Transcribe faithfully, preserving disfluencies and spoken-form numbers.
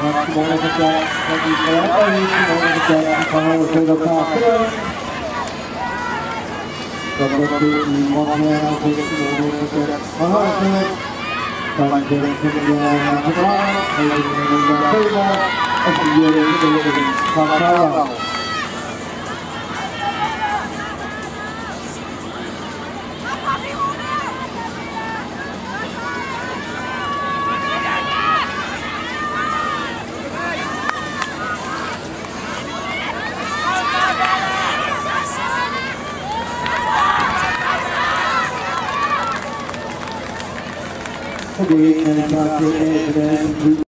Semuanya sejak bagi saya kali semuanya sejak kalau sudah kalah seperti modelnya semuanya sejak kalau saya panjang semuanya setelah ini menjadi tema akhirnya menjadi masalah. Jadi,